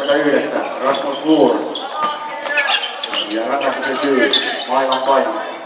39, Rasmus Luur. Ja rangaistuksen syy, maailman paino.